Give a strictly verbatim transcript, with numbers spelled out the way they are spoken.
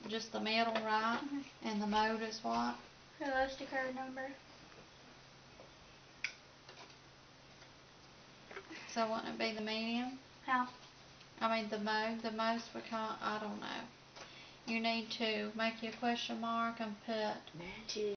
just the middle, right? Mhm. And the mode is what? The lowest occurred number. So wouldn't it be the medium? How? I mean the mode, the most because I don't know. You need to make your question mark and put Magic.